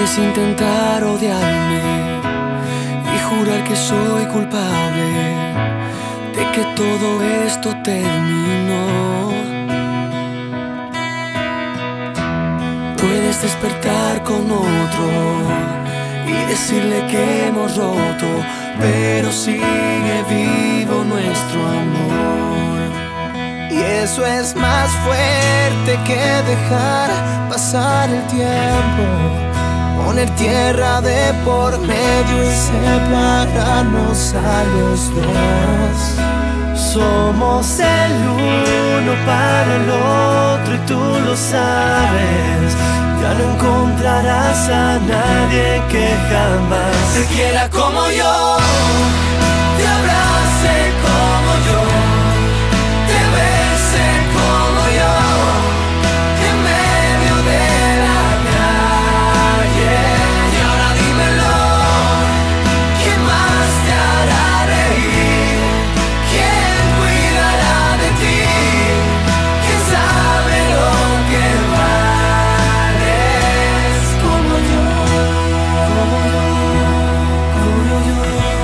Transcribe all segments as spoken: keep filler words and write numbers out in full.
Puedes intentar odiarme y jurar que soy culpable de que todo esto terminó. Puedes despertar con otro y decirle que hemos roto, pero sigue vivo nuestro amor. Y eso es más fuerte que dejar pasar el tiempo, poner tierra de por medio y separarnos a los dos. Somos el uno para el otro y tú lo sabes. Ya no encontrarás a nadie que jamás te quiera como yo, te abrace como yo, te bese como yo, en medio de la calle. Y ahora dímelo, ¿quién más te hará reír? ¿Quién cuidará de ti? ¿Quién sabe lo que vales? Como yo, como yo, como yo.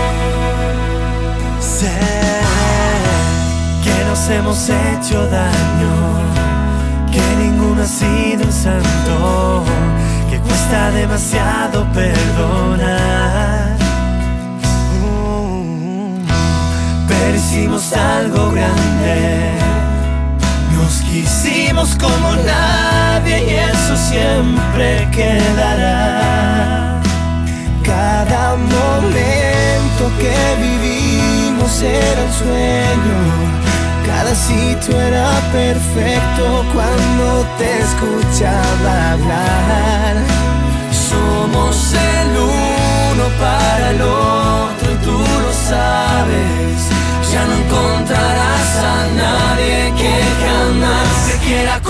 Sé que nos hemos hecho daño, que ninguno ha sido un santo, que cuesta demasiado perdonar. Mm, Pero hicimos algo grande, nos quisimos como nadie y eso siempre quedará. Cada momento que vivimos era un sueño, cada sitio era perfecto cuando te escuchaba hablar. Somos el uno para el otro y tú lo sabes. Ya no encontrarás a nadie que jamás te quiera